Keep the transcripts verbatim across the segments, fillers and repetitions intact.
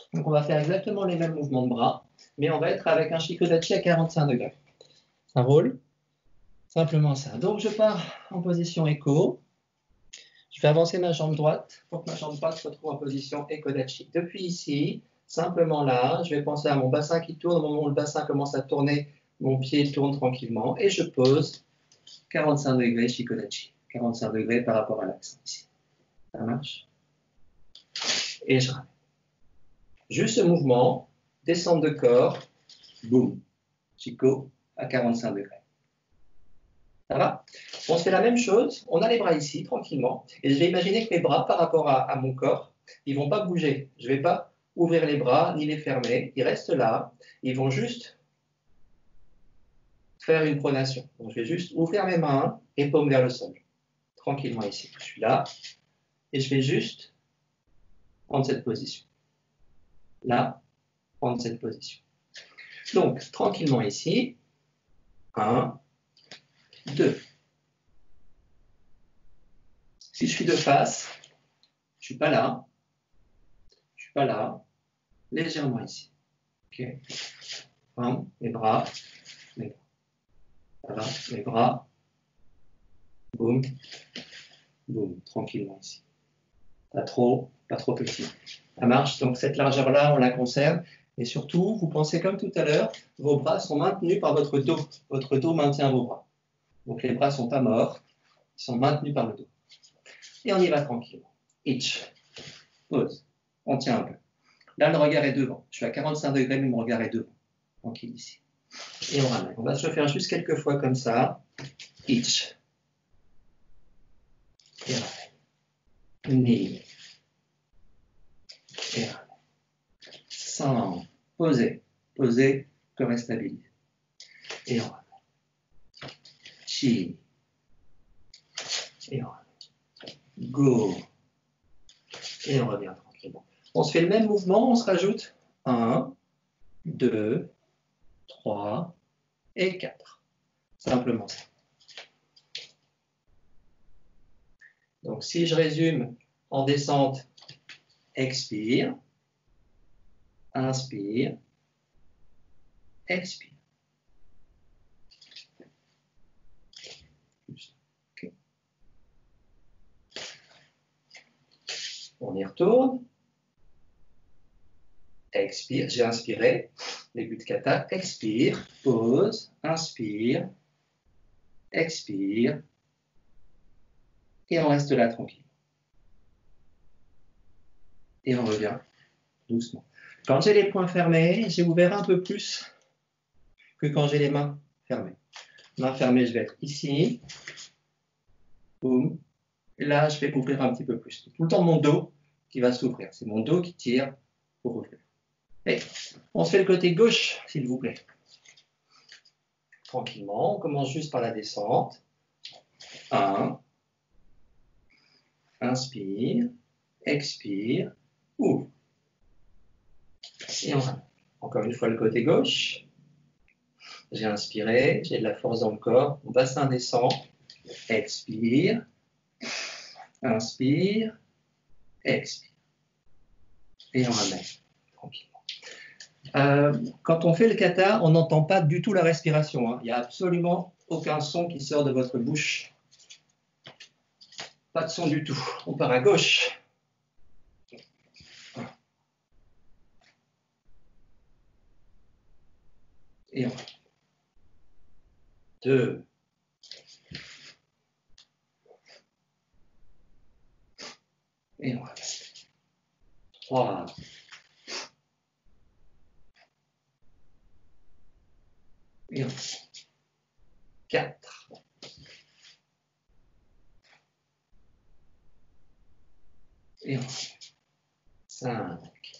Donc on va faire exactement les mêmes mouvements de bras, mais on va être avec un Shikodachi à quarante-cinq degrés. Ça roule? Simplement ça. Donc je pars en position écho. Je vais avancer ma jambe droite pour que ma jambe droite se retrouve en position Ekodachi. Depuis ici, simplement là, je vais penser à mon bassin qui tourne. Au moment où le bassin commence à tourner, mon pied tourne tranquillement et je pose quarante-cinq degrés Shikodachi. quarante-cinq degrés par rapport à l'axe ici. Ça marche? Et je ramène. Juste ce mouvement, descente de corps, boum, Shiko à quarante-cinq degrés. Ça va? On se fait la même chose, on a les bras ici, tranquillement, et je vais imaginer que mes bras, par rapport à, à mon corps, ils ne vont pas bouger. Je ne vais pas ouvrir les bras, ni les fermer, ils restent là, ils vont juste faire une pronation. Donc je vais juste ouvrir mes mains et paume vers le sol, tranquillement ici. Je suis là, et je vais juste prendre cette position. Là, prendre cette position. Donc, tranquillement ici, un, deux. Si je suis de face, je ne suis pas là, je ne suis pas là, légèrement ici. Ok. Un, mes bras, mes bras. Voilà, mes bras. Boum, boum, tranquillement ici. Pas trop, pas trop petit. Ça marche, donc cette largeur-là, on la conserve. Et surtout, vous pensez comme tout à l'heure, vos bras sont maintenus par votre dos. Votre dos maintient vos bras. Donc les bras ne sont pas morts, ils sont maintenus par le dos. Et on y va tranquillement. Itch, pause, on tient un peu. Là, le regard est devant. Je suis à quarante-cinq degrés, mais mon regard est devant. Tranquille ici. Et on ramène. On va se le faire juste quelques fois comme ça. Itch. Et ramène. Knee. Et ramène. Sans. Posez. Posez. Corps est stabilisé. Et on ramène. Chi. Et on ramène. Go. Et on revient tranquillement. On se fait le même mouvement, on se rajoute un, deux, trois et quatre. Simplement ça. Donc si je résume en descente, expire, inspire, expire. Okay. On y retourne. Expire, j'ai inspiré, début de kata, expire, pause, inspire, expire, et on reste là tranquille. Et on revient doucement. Quand j'ai les poings fermés, j'ai ouvert un peu plus que quand j'ai les mains fermées. Mains fermées, je vais être ici, boum, et là je vais ouvrir un petit peu plus. Tout le temps mon dos qui va s'ouvrir, c'est mon dos qui tire pour ouvrir. Et on se fait le côté gauche, s'il vous plaît. Tranquillement, on commence juste par la descente. un. Inspire. Expire. Ouvre. Et on ramène. Encore une fois, le côté gauche. J'ai inspiré, j'ai de la force dans le corps. Mon bassin descend. Expire. Inspire. Expire. Et on ramène. Tranquillement. Euh, quand on fait le kata, on n'entend pas du tout la respiration. Hein. Il n'y a absolument aucun son qui sort de votre bouche. Pas de son du tout. On part à gauche. Et on va. Deux. Et on va. Trois. Et on va. Quatre. Et on va. Cinq.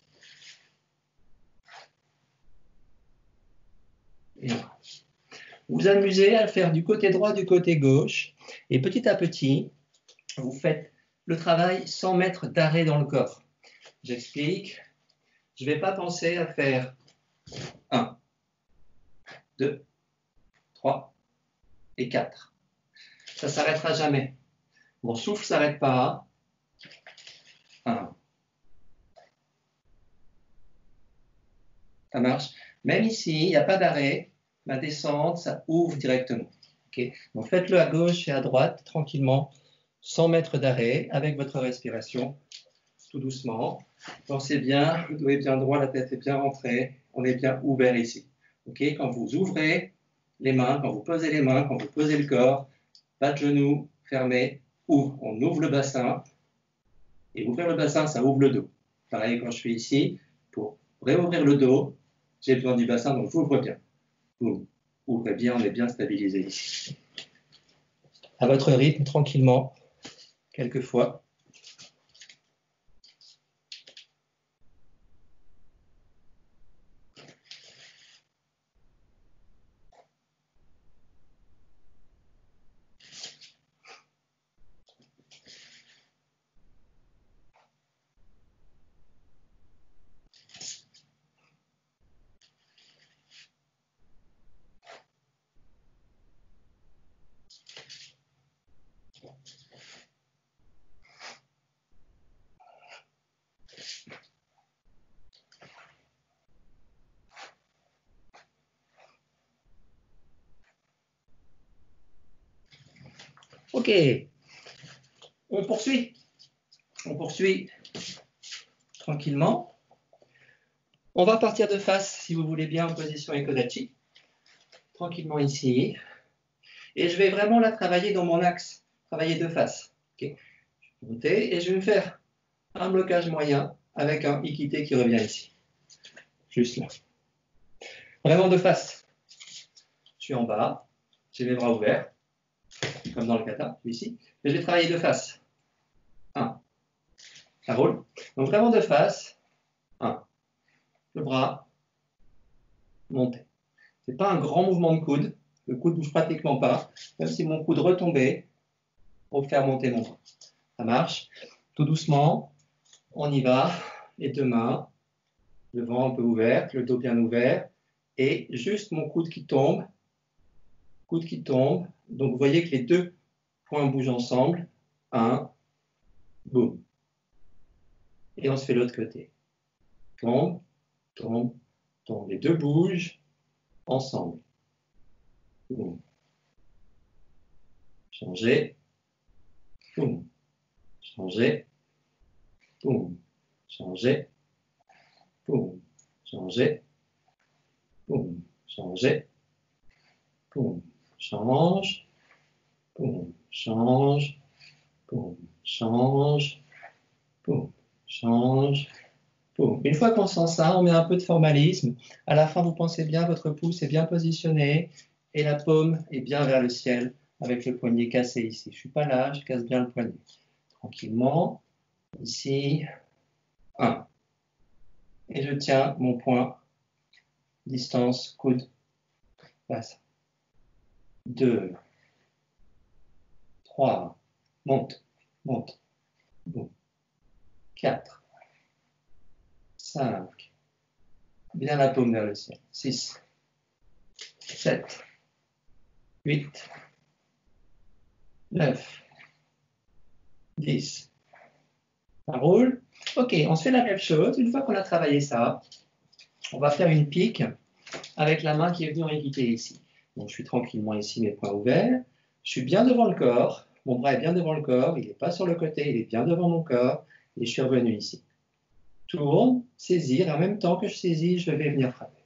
Et on va. Vous amusez à faire du côté droit, du côté gauche, et petit à petit, vous faites le travail sans mettre d'arrêt dans le corps. J'explique. Je ne vais pas penser à faire un, deux, trois et quatre. Ça ne s'arrêtera jamais. Mon souffle ne s'arrête pas. un, Ça marche. Même ici, il n'y a pas d'arrêt. La descente, ça ouvre directement. Okay. Donc faites-le à gauche et à droite, tranquillement, sans mettre d'arrêt, avec votre respiration, tout doucement. Pensez bien, le dos est bien droit, la tête est bien rentrée, on est bien ouvert ici. Okay. Quand vous ouvrez les mains, quand vous posez les mains, quand vous posez le corps, pas de genoux, fermé, ouvre. On ouvre le bassin. Et ouvrir le bassin, ça ouvre le dos. Pareil, quand je suis ici, pour réouvrir le dos, j'ai besoin du bassin, donc j'ouvre bien. Vous ouvrez bien, on est bien stabilisé ici. À votre rythme, tranquillement, quelques fois. Ok, on poursuit. On poursuit tranquillement. On va partir de face, si vous voulez bien, en position Ekodachi. Tranquillement ici. Et je vais vraiment la travailler dans mon axe, travailler de face. Okay. Je vais monter et je vais me faire un blocage moyen avec un Ikite qui revient ici. Juste là. Vraiment de face. Je suis en bas, j'ai mes bras ouverts, comme dans le kata, ici. Et je vais travailler de face. un. Ça roule. Donc vraiment de face. un. Le bras. Monter. Ce n'est pas un grand mouvement de coude. Le coude ne bouge pratiquement pas. Même si mon coude retombait pour faire monter mon bras. Ça marche. Tout doucement. On y va. Les deux mains. Le ventre un peu ouvert. Le dos bien ouvert. Et juste mon coude qui tombe. Coude qui tombe. Donc vous voyez que les deux points bougent ensemble. un. Boum. Et on se fait l'autre côté. Tombe, tombe, tombe. Les deux bougent ensemble. Boum. Changer. Boum. Changer. Boum. Changer. Boum. Changer. Boum. Changer. Boum. Change. Boum. Change. Boum. Change. Boum. Change. Boum. Une fois qu'on sent ça, on met un peu de formalisme. À la fin, vous pensez bien, votre pouce est bien positionné et la paume est bien vers le ciel avec le poignet cassé ici. Je ne suis pas là, je casse bien le poignet. Tranquillement. Ici. un. Et je tiens mon poing. Distance, coude. Passe. deux. trois. Monte. Monte. Boum. quatre. cinq. Bien la paume vers le ciel. six. sept. huit. neuf. dix. Ça roule. Ok, on se fait la même chose. Une fois qu'on a travaillé ça, on va faire une pique avec la main qui est venue en équité ici. Donc je suis tranquillement ici, mes poings ouverts. Je suis bien devant le corps. Mon bras est bien devant le corps. Il n'est pas sur le côté, il est bien devant mon corps. Et je suis revenu ici. Tourne, saisir. Et en même temps que je saisis, je vais venir frapper.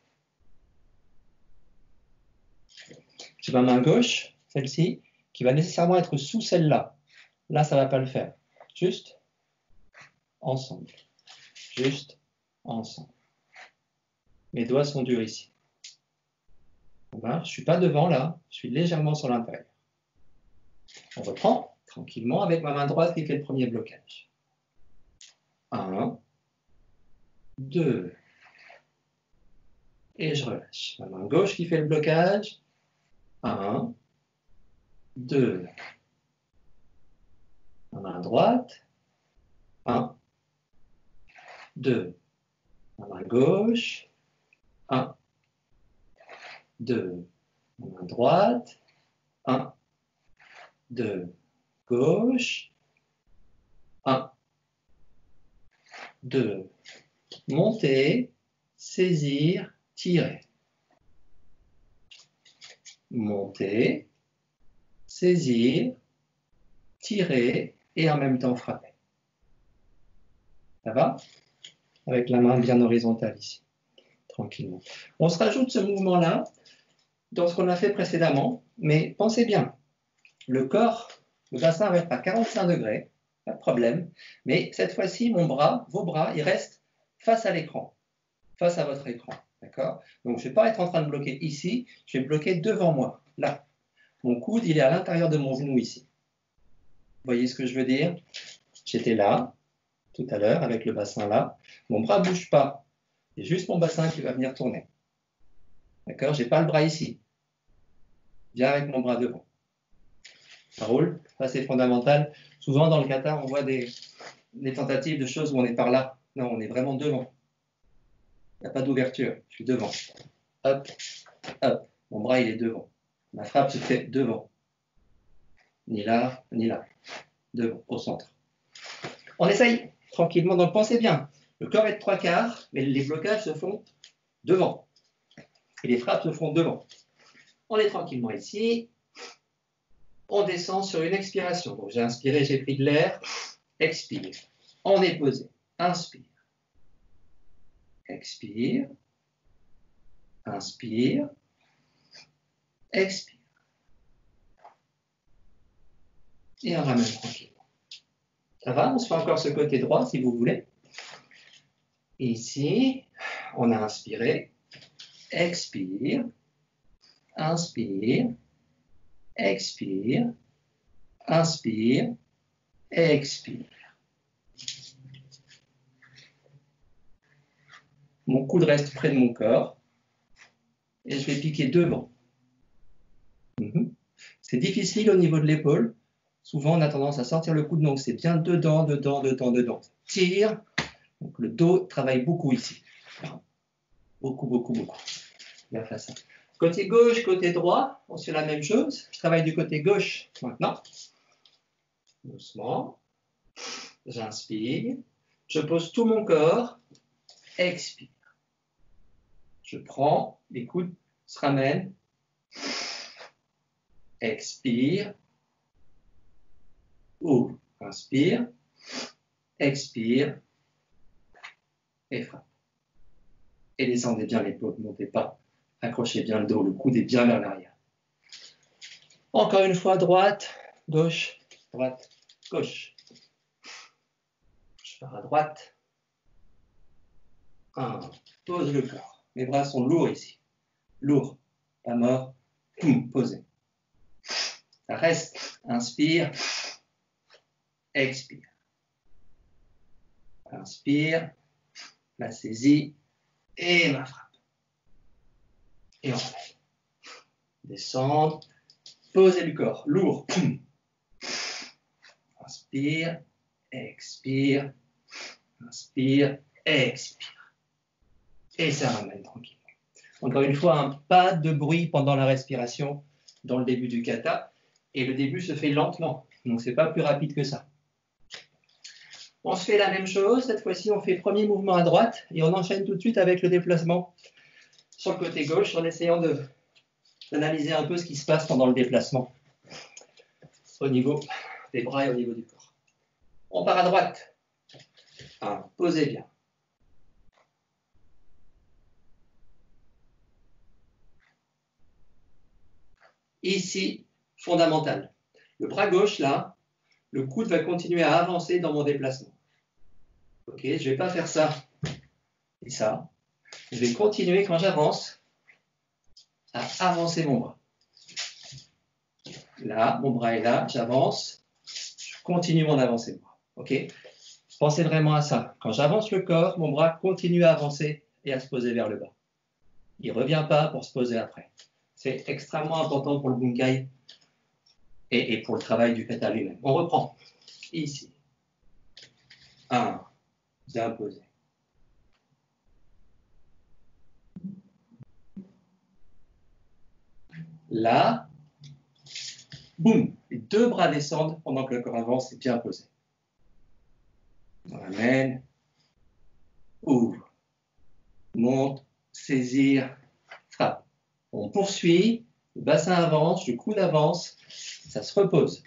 J'ai ma main gauche, celle-ci, qui va nécessairement être sous celle-là. Là, ça ne va pas le faire. Juste ensemble. Juste ensemble. Mes doigts sont durs ici. Je ne suis pas devant là, je suis légèrement sur l'intérieur. On reprend tranquillement avec ma main droite qui fait le premier blocage. un, deux. Et je relâche. Ma main gauche qui fait le blocage. un, deux. Ma main droite. un, deux. Ma main gauche. un, deux. Ma main droite. un, deux. Gauche. un, deux. Monter. Saisir. tirer, monter, saisir, tirer et en même temps frapper. Ça va? Avec la main bien horizontale ici, tranquillement. On se rajoute ce mouvement-là dans ce qu'on a fait précédemment, mais pensez bien, le corps, le bassin va être à quarante-cinq degrés, pas de problème, mais cette fois-ci, mon bras, vos bras, ils restent face à l'écran, face à votre écran, d'accord? Donc, je ne vais pas être en train de bloquer ici, je vais bloquer devant moi, là. Mon coude, il est à l'intérieur de mon genou ici. Vous voyez ce que je veux dire? J'étais là, tout à l'heure, avec le bassin là. Mon bras ne bouge pas. C'est juste mon bassin qui va venir tourner. D'accord? Je n'ai pas le bras ici. Viens avec mon bras devant. Ça roule? Ça, c'est fondamental. Souvent, dans le kata, on voit des, des tentatives de choses où on est par là. Non, on est vraiment devant. Il n'y a pas d'ouverture. Je suis devant. Hop, hop. Mon bras, il est devant. Ma frappe se fait devant. Ni là, ni là. Devant, au centre. On essaye tranquillement. Donc, pensez bien. Le corps est de trois quarts, mais les blocages se font devant. Et les frappes se font devant. On est tranquillement ici. On descend sur une expiration. Donc, j'ai inspiré, j'ai pris de l'air. Expire. On est posé. Inspire. Expire. Inspire. Expire. Et on ramène tranquillement. Ça va? On se fait encore ce côté droit, si vous voulez. Ici, on a inspiré. Expire. Inspire. Expire. Inspire. Expire. Mon coude reste près de mon corps. Et je vais piquer devant. Mm-hmm. C'est difficile au niveau de l'épaule. Souvent, on a tendance à sortir le coude, donc c'est bien dedans, dedans, dedans, dedans. Tire. Donc le dos travaille beaucoup ici. Beaucoup, beaucoup, beaucoup. Bien fait ça. Côté gauche, côté droit, on fait la même chose. Je travaille du côté gauche maintenant. Doucement. J'inspire. Je pose tout mon corps. Expire. Je prends, les coudes se ramènent. Expire. Ouvre. Inspire. Expire. Et frappe. Et descendez bien l'épaule, ne montez pas. Accrochez bien le dos, le coude est bien vers l'arrière. Encore une fois, droite, gauche, droite, gauche. Je pars à droite. Un, pose le corps. Mes bras sont lourds ici. Lourd, pas mort. Poum, posé. Ça reste. Inspire. Expire. Inspire. La saisie. Et ma frappe. Et on ramène. Descendre. Posez le corps. Lourd. Poum. Inspire. Expire. Inspire. Expire. Et ça ramène tranquillement. Encore une fois, hein, pas de bruit pendant la respiration dans le début du kata. Et le début se fait lentement. Donc, ce n'est pas plus rapide que ça. On se fait la même chose. Cette fois-ci, on fait premier mouvement à droite et on enchaîne tout de suite avec le déplacement sur le côté gauche en essayant de, d'analyser un peu ce qui se passe pendant le déplacement au niveau des bras et au niveau du corps. On part à droite. Un, posez bien. Ici, fondamental. Le bras gauche, là, le coude va continuer à avancer dans mon déplacement. Ok, je ne vais pas faire ça et ça. Je vais continuer quand j'avance à avancer mon bras. Là, mon bras est là, j'avance, je continue mon avancée de bras. Ok, pensez vraiment à ça. Quand j'avance le corps, mon bras continue à avancer et à se poser vers le bas. Il ne revient pas pour se poser après. C'est extrêmement important pour le bunkai et, et pour le travail du kata lui-même. On reprend. Ici. Un. Bien posé. Là. Boum. Les deux bras descendent pendant que le corps avance et bien posé. On ramène. Ouvre. Monte. saisir, frappe. On poursuit, le bassin avance, le coude avance, ça se repose.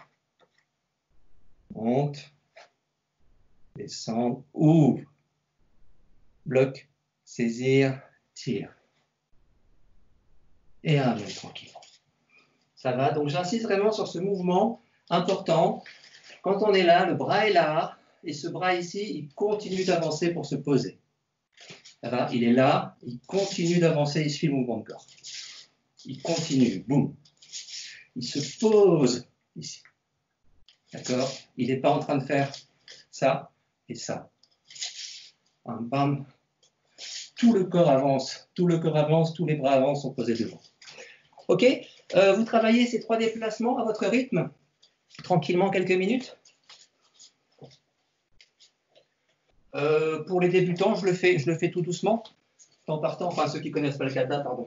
Monte, descend, ouvre, bloque, saisir, tire. Et un autre tranquillement. Ça va, donc j'insiste vraiment sur ce mouvement important. Quand on est là, le bras est là, et ce bras ici, il continue d'avancer pour se poser. Ça va, il est là, il continue d'avancer, il suit le mouvement de corps. Il continue, boum. Il se pose ici. D'accord? Il n'est pas en train de faire ça et ça. Bam, bam. Tout le corps avance, tout le corps avance, tous les bras avancent, sont posés devant. Ok, euh, vous travaillez ces trois déplacements à votre rythme, tranquillement quelques minutes. Euh, pour les débutants, je le fais, je le fais tout doucement, en partant, enfin ceux qui connaissent pas le kata, pardon.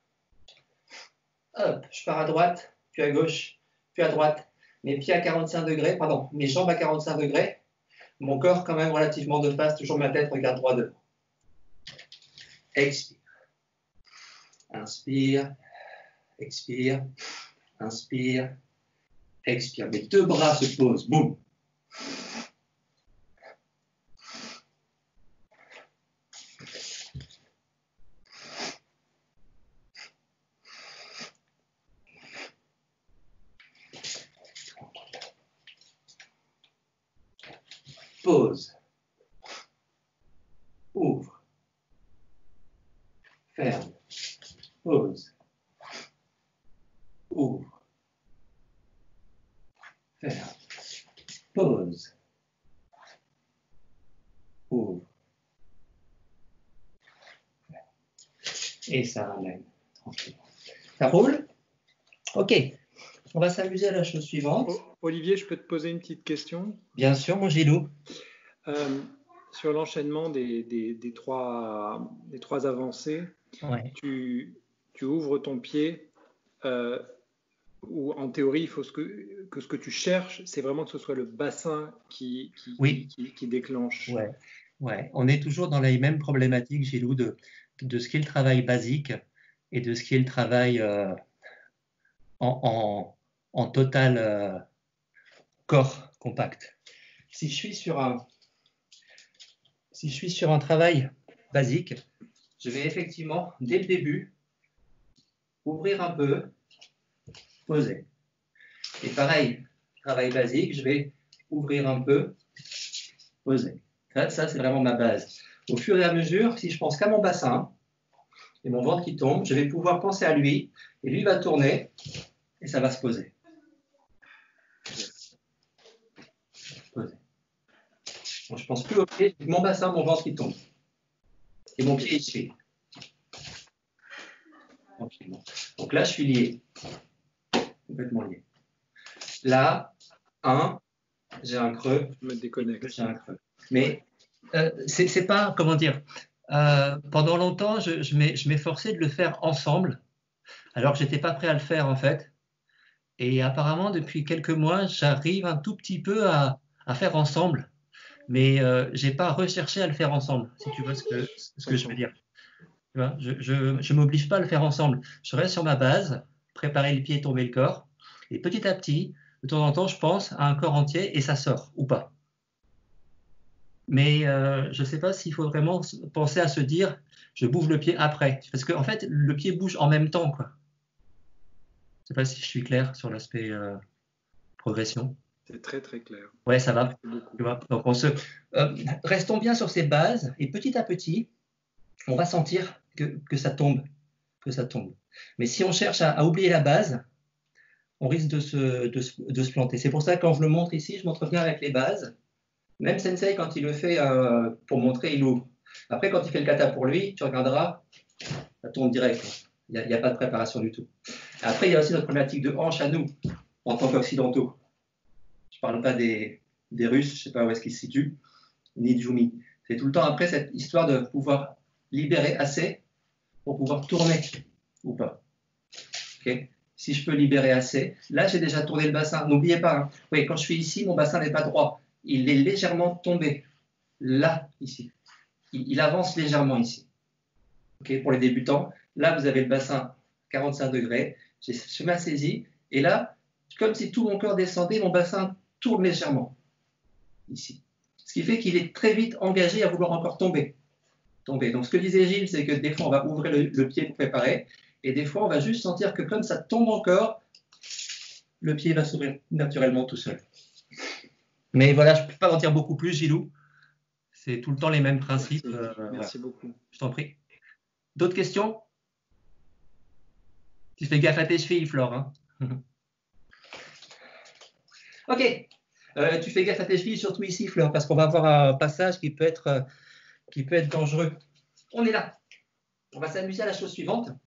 Hop, je pars à droite, puis à gauche, puis à droite. Mes pieds à quarante-cinq degrés, pardon, mes jambes à quarante-cinq degrés, mon corps quand même relativement de face, toujours ma tête regarde droit devant. Expire. Inspire. Expire. Inspire. Expire. Mes deux bras se posent. Boum. Pause. Ouvre. Ferme. Pause. Ouvre. Ferme. Pause. Ouvre. Ferme. Et ça ramène tranquillement. Ça roule? Ok. On va s'amuser à la chose suivante. Olivier, je peux te poser une petite question? Bien sûr, mon Gilou. Euh, sur l'enchaînement des, des, des, trois, des trois avancées, ouais. tu, tu ouvres ton pied, euh, ou en théorie, il faut ce que, que ce que tu cherches, c'est vraiment que ce soit le bassin qui, qui, oui. qui, qui, qui déclenche. Ouais. Ouais. On est toujours dans la même problématique, Gilou, de, de ce qui est le travail basique et de ce qui est le travail euh, en, en, en total euh, corps compact. Si je suis sur un Si je suis sur un travail basique, je vais effectivement, dès le début, ouvrir un peu, poser. Et pareil, travail basique, je vais ouvrir un peu, poser. Ça, ça c'est vraiment ma base. Au fur et à mesure, si je pense qu'à mon bassin et mon ventre qui tombe, je vais pouvoir penser à lui, et lui va tourner, et ça va se poser. Poser. Bon, je pense plus au pied, mon bassin, mon ventre qui tombe. Et mon pied, il suit. Tranquillement. Donc là, je suis lié. Complètement lié. Là, un, j'ai un creux. Je me déconnecte. J'ai un creux. Mais euh, c'est pas, comment dire, euh, pendant longtemps, je, je m'efforçais de le faire ensemble, alors que je n'étais pas prêt à le faire en fait. Et apparemment, depuis quelques mois, j'arrive un tout petit peu à, à faire ensemble. Mais euh, je n'ai pas recherché à le faire ensemble, si tu vois ce que, ce que je veux dire. Tu vois, je ne m'oblige pas à le faire ensemble. Je reste sur ma base, préparer les pieds, tomber le corps. Et petit à petit, de temps en temps, je pense à un corps entier et ça sort, ou pas. Mais euh, je ne sais pas s'il faut vraiment penser à se dire, je bouge le pied après. Parce qu'en en fait, le pied bouge en même temps, quoi. Je ne sais pas si je suis clair sur l'aspect euh, progression. C'est très très clair. Ouais, ça va. Tu vois, donc on se, euh, restons bien sur ces bases et petit à petit, on va sentir que, que ça tombe, que ça tombe. Mais si on cherche à, à oublier la base, on risque de se, de, de se planter. C'est pour ça que quand je le montre ici, je montre bien avec les bases. Même Sensei, quand il le fait euh, pour montrer, il ouvre. Après, quand il fait le kata pour lui, tu regarderas, ça tombe direct. Il n'y a, a pas de préparation du tout. Après, il y a aussi notre problématique de hanche à nous, en tant qu'occidentaux. Je ne parle pas des, des Russes, je ne sais pas où est-ce qu'ils se situent, ni de Jumi. C'est tout le temps après cette histoire de pouvoir libérer assez pour pouvoir tourner ou pas. Okay. Si je peux libérer assez, là j'ai déjà tourné le bassin. N'oubliez pas, hein. Oui, quand je suis ici, mon bassin n'est pas droit. Il est légèrement tombé. Là, ici. Il, il avance légèrement ici. Okay, pour les débutants, là, vous avez le bassin quarante-cinq degrés. Je m'assaisis. Et là, comme si tout mon corps descendait, mon bassin tourne légèrement. Ici. Ce qui fait qu'il est très vite engagé à vouloir encore tomber. tomber. Donc, ce que disait Gilles, c'est que des fois, on va ouvrir le, le pied pour préparer. Et des fois, on va juste sentir que comme ça tombe encore, le pied va s'ouvrir naturellement tout seul. Mais voilà, je ne peux pas en dire beaucoup plus, Gilou. C'est tout le temps les mêmes principes. Merci, euh, Merci voilà. beaucoup. Je t'en prie. D'autres questions? Tu fais gaffe à tes chevilles, Flore. Hein. Ok. Euh, tu fais gaffe à tes chevilles, surtout ici, Flore, parce qu'on va avoir un passage qui peut être, euh, qui peut être dangereux. On est là. On va s'amuser à la chose suivante.